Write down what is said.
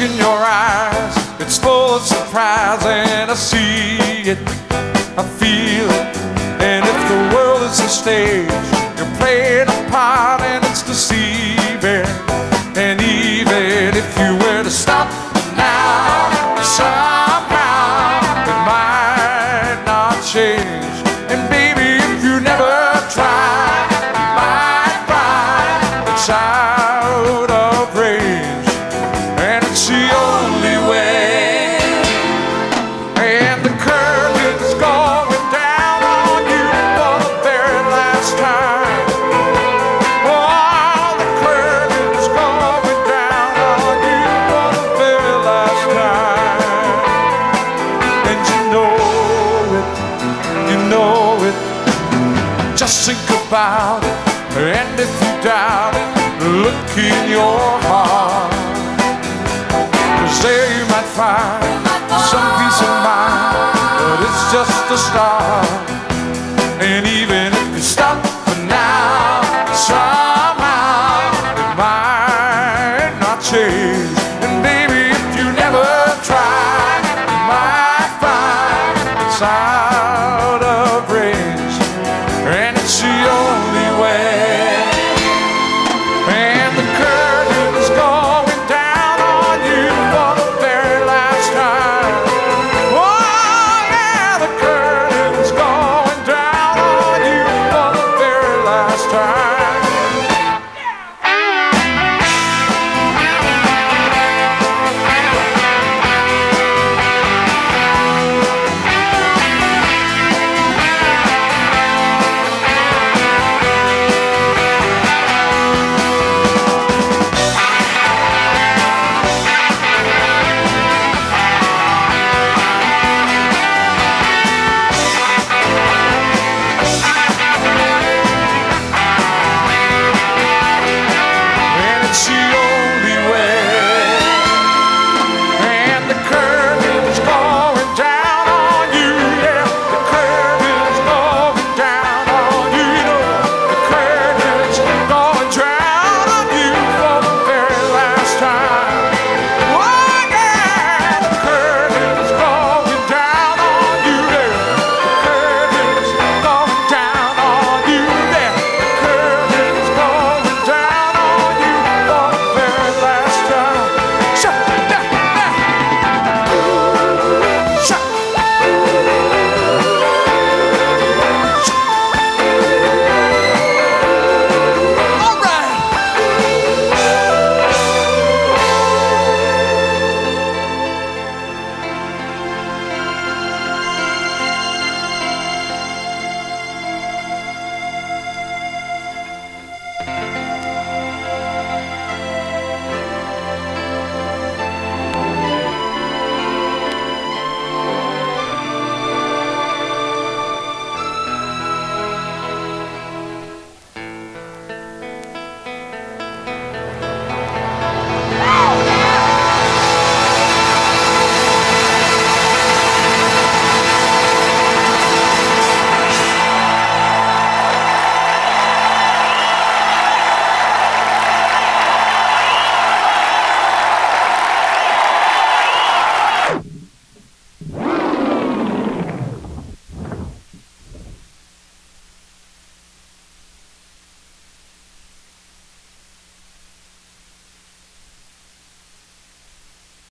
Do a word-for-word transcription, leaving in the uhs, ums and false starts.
in your eyes, it's full of surprise, and I see it, I feel it. And if the world is a stage, you're playing a part, and it's deceiving. And even if you were to stop now, somehow it might not change. And baby, if you never try, you might find it's out of range, and it's the only way. And the curtain's going down on you for the very last time. Oh, the curtain's going down on you for the very last time. And you know it, you know it. Just think about it, and if you doubt it, look in your heart. 'Cause there you might find some peace of mind, but it's just a start. And even if you stop for now, somehow it might not change. And baby, if you never try, you might find it's out of range, and it's the only way. And the curtain's going down on you for the very last time. Oh yeah, the curtain's going down on you for the very last time. And it's you.